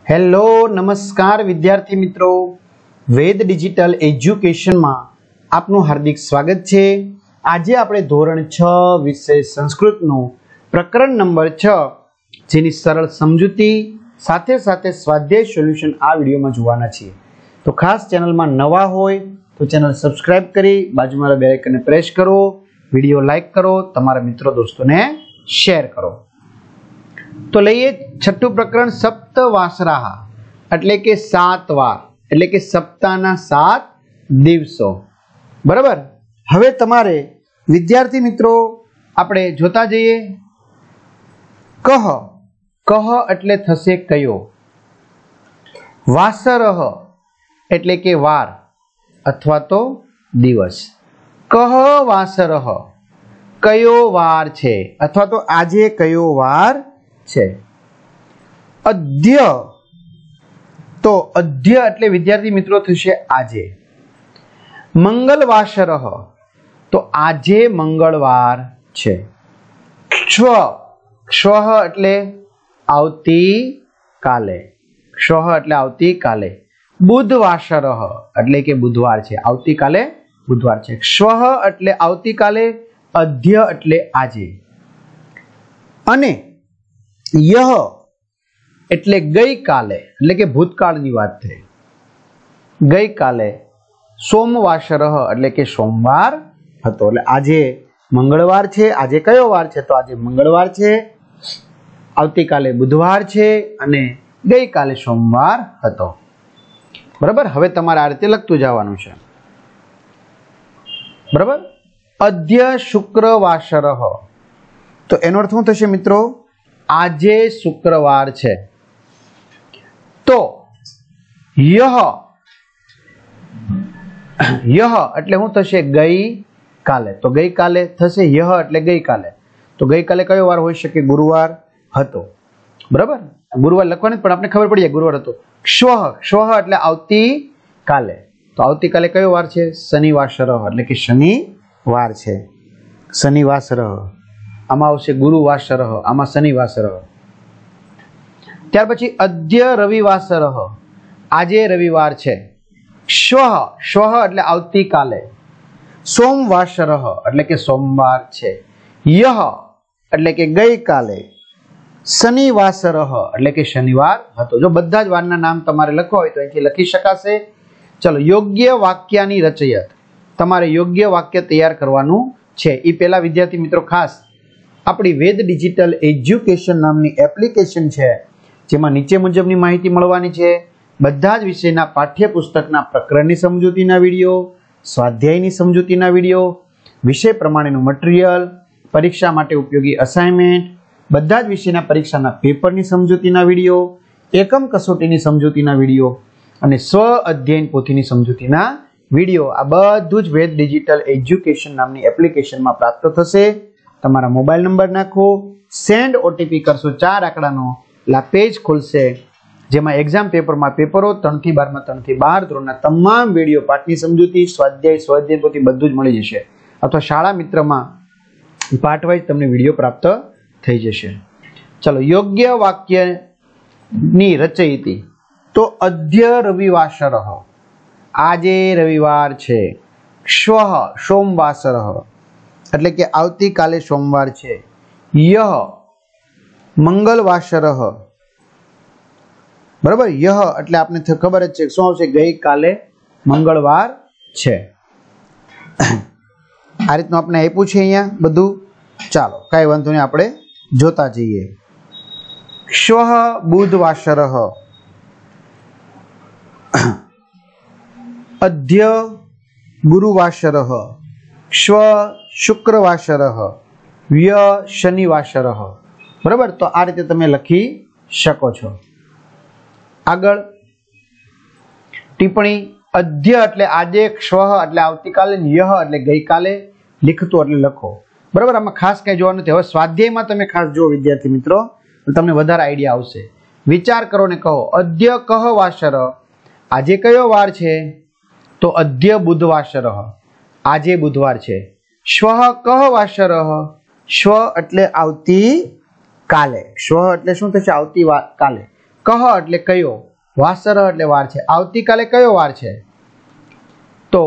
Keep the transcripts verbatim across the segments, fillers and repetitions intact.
Hello નમસ્કાર વિદ્યાર્થી મિત્રો, વેદ ડિજિટલ એજ્યુકેશનમાં આપનું હાર્દિક સ્વાગત છે। આજે આપણે ધોરણ છ વિષય સંસ્કૃતનું પ્રકરણ નંબર છ જેની સરળ સમજૂતી સાથે સાથે સ્વાધ્યાય સોલ્યુશન આ વિડીયોમાં જોવાના છીએ। તો ખાસ ચેનલમાં નવા હોય તો ચેનલ સબસ્ક્રાઇબ કરી બાજુમાં બેલ આઇકનને પ્રેસ કરો, વિડીયો લાઈક કરો, તમારા મિત્રો દોસ્તોને શેર કરો। तो लईए छठू प्रकरण सप्तवासराः એટલે કે સાત વાર એટલે કે સપ્તાહના સાત દિવસો। બરાબર, હવે તમારે વિદ્યાર્થી મિત્રો આપણે જોતા જઈએ। કહ કહ એટલે થશે કયો, વાસરહ એટલે કે વાર અથવા તો દિવસ। કહ વાસરહ કયો વાર છે અથવા તો આજે કયો વાર છે। અધ્ય તો અધ્ય એટલે વિદ્યાર્થી મિત્રો થશે આજે। મંગલવાસરહ તો આજે મંગળવાર છે। ક્ષ્વ ક્ષ્વ એટલે આવતી કાલે, ક્ષ્વ એટલે આવતી કાલે। બુધવાસરહ એટલે કે બુધવાર છે, આવતી કાલે બુધવાર છે। ક્ષ્વ એટલે આવતી કાલે, અધ્ય એટલે આજે। અને યહ એટલે ગઈકાલે એટલે કે ભૂતકાળની વાત થઈ, ગઈકાલે। સોમવાસરહ એટલે કે સોમવાર હતો, એટલે આજે મંગળવાર છે। આજે કયો વાર છે? તો આજે મંગળવાર છે, આવતીકાલે બુધવાર છે અને ગઈકાલે સોમવાર હતો। બરાબર, હવે તમારે આ રીતે લખતું જવાનું છે। બરાબર, અધ્ય શુક્રવાસરહ તો એનો અર્થ શું થશે મિત્રો? આજે શુક્રવાર છે। તો યહ યહ એટલે શું થશે? ગઈ કાલે, તો ગઈ કાલે થશે યહ એટલે ગઈ કાલે। તો ગઈ કાલે કયો વાર હોઈ શકે? ગુરુવાર હતો। બરાબર, ગુરુવાર લખવાની પણ આપણે ખબર પડી જાય ગુરુવાર હતો। ક્ષ્વ ક્ષ્વ એટલે આવતી કાલે, તો આવતીકાલે કયો વાર છે? શનિવાસરહ એટલે કે શનિવાર છે, શનિવાસરહ। આમાં આવશે ગુરુવાસરહ, આમાં શનિવાસરહ। ત્યાર પછી અદ્ય રવિવાસરહ આજે રવિવાર છે। શ્વઃ શ્વઃ એટલે આવતીકાલે। સોમવાસરહ એટલે કે સોમવાર છે। યહ એટલે કે ગઈકાલે। શનિવાસરહ એટલે કે શનિવાર હતો। જો બધા જ વારના નામ તમારે લખવા હોય તો અહીંથી લખી શકાશે। ચલો, યોગ્ય વાક્યની રચયત, તમારે યોગ્ય વાક્ય તૈયાર કરવાનું છે। એ પહેલા વિદ્યાર્થી મિત્રો ખાસ આપણી વેદ ડિજિટલ એજ્યુકેશન નામની એપ્લિકેશન છે, જેમાં નીચે મુજબની માહિતી મળવાની છે। બધા જ વિષયના પાઠ્યપુસ્તકના પ્રકરણની સમજૂતીના વિડીયો, સ્વાધ્યાયની સમજૂતીના વિડીયો, વિષય પ્રમાણેનું મટીરિયલ, પરીક્ષા માટે ઉપયોગી અસાઇનમેન્ટ, બધા જ વિષયના પરીક્ષાના પેપરની સમજૂતીના વિડીયો, એકમ કસોટીની સમજૂતીના વિડીયો અને સ્વ અધ્યયન પોથીની સમજૂતીના વિડીયો, આ બધું જ વેદ ડિજિટલ એજ્યુકેશન નામની એપ્લિકેશનમાં પ્રાપ્ત થશે। તમારા મોબાઈલ નંબર નાખો, સેન્ડ ઓટીપી કરશો ચાર આંકડાનો, એટલે પેજ ખુલશે જેમાં એક્ઝામ પેપરમાં પેપરો ત્રણ થી બાર માં ત્રણ થી બાર ધોરણના તમામ વિડીયો, પાઠની સમજૂતી, સ્વાધ્યાય સ્વાધ્યાય પોથી બધું જ મળી જશે। અથવા શાળા મિત્રમાં પાઠ વાઇઝ તમને વિડીયો પ્રાપ્ત થઈ જશે। ચલો, યોગ્ય વાક્યની રચયિતી તો અધ્ય રવિવાસરહ આજે રવિવાર છે। શ્વઃ સોમવાસરહ એટલે કે આવતીકાલે સોમવાર છે। યહ મંગલવાસરહ બરાબર, યહ એટલે આપણે ખબર જ છે શું આવશે? ગઈકાલે મંગળવાર છે। આ રીતનું આપણે આપ્યું છે અહીંયા બધું। ચાલો, કાંઈ વાંધો નહીં, આપણે જોતા જઈએ। શ્વઃ બુધવાસરહ અધ્ય ગુરુવાસરહ શ્વ શુક્રવાસરહ વ્ય શનિવાસરહ। બરાબર, તો આ રીતે તમે લખી શકો છો। આગળ ટિપ્પણી, અધ્ય એટલે આજે, શ્વઃ એટલે આવતીકાલે, યહ એટલે ગઈકાલે, લીખતું એટલે લખો। બરાબર, આમાં ખાસ કઈ જોવાનું નથી। હવે સ્વાધ્યાયમાં તમે ખાસ જો વિદ્યાર્થી મિત્રો, તમને વધારે આઈડિયા આવશે। વિચાર કરો ને કહો, અધ્ય કહ વાસરહ આજે કયો વાર છે? તો અધ્ય બુધવાસરહ આજે બુધવાર છે। શ્વઃ કહ વાસરહ શ્વ એટલે આવતી કાલે, શ્વ એટલે શું થશે? આવતી કાલે। કહ એટલે કયો, વાસર એટલે વાર છે. આવતીકાલે કયો વાર છે? તો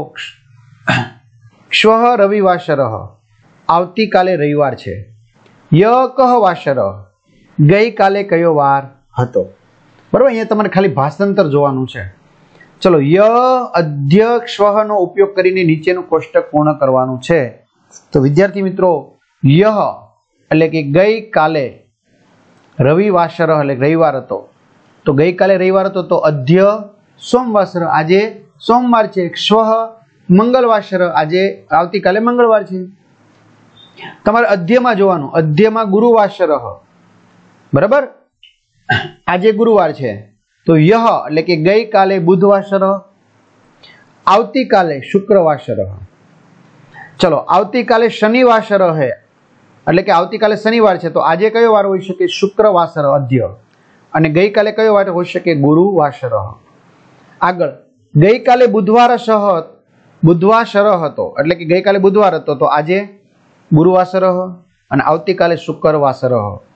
શ્વઃ રવિવાસરઃ, આવતીકાલે રવિવાર છે. ય કહ વાસર, ગઈકાલે કયો વાર હતો? બરોબર, અહીંયા તમારે ખાલી ભાષાંતર જોવાનું છે. ચલો, ય અધ્ય શ્વઃ નો ઉપયોગ કરીને નીચેનું કોષ્ટક પૂર્ણ કરવાનું છે. તો વિદ્યાર્થી મિત્રો, યહ એટલે કે ગઈકાલે રવિવાસર એટલે રવિવાર હતો. તો ગઈકાલે રવિવાર હતો તો અધ્ય સોમવાસર, આજે સોમવાર છે. શ્વઃ મંગળવાસર, આજે આવતીકાલે મંગળવાર છે. તમારે અધ્યમાં જોવાનું, અધ્યમાં ગુરુવાસર, બરાબર, આજે ગુરુવાર છે. તો યહ એટલે કે ગઈકાલે બુધવાસર, આવતીકાલે શુક્રવાસર. ચલો, આવતીકાલે શનિવાસર હે એટલે કે આવતીકાલે શનિવાર છે. તો આજે કયો વાર હોઈ શકે? શુક્રવાસર અધ્ય. અને ગઈકાલે કયો વાર હોઈ શકે? ગુરુવાસર. આગળ, ગઈકાલે બુધવાર સહ બુધવાસર હતો એટલે કે ગઈકાલે બુધવાર હતો તો આજે ગુરુવાસર અને આવતીકાલે શુક્રવાસર.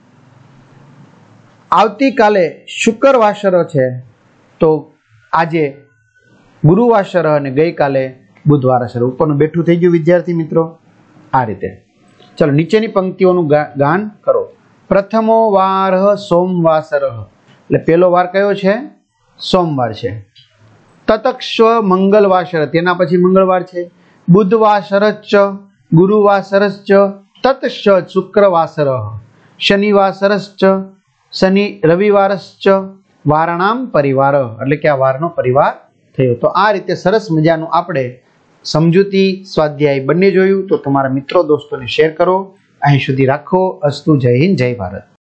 આવતીકાલે શુક્રવાસર છે તો આજે ગુરુવાસર અને ગઈકાલે બુધવાસર. ઉપરનું બેઠું થઈ ગયું વિદ્યાર્થી મિત્રો, આ રીતે. ચલો, નીચેની પંક્તિઓનું ગાન કરો. પ્રથમો વાર સોમવાસર એટલે પેલો વાર કયો છે? સોમવાર છે. તતક્ષ મંગલવાસર, તેના પછી મંગળવાર છે. બુધવાસરશ્ચ ગુરુવાસરશ્ચ તત્સ શુક્રવાસર, શનિવાસરશ્ચ શનિ રવિવારશ્ચ વારણામ પરિવાર એટલે કે આ વારનો પરિવાર થયો. તો આ રીતે સરસ મજાનું આપણે સમજૂતી સ્વાધ્યાય બંને જોયું. તો તમારા મિત્રો દોસ્તોને શેર કરો. અહીં સુધી રાખો. અસ્તુ. જય હિન્દ, જય ભારત.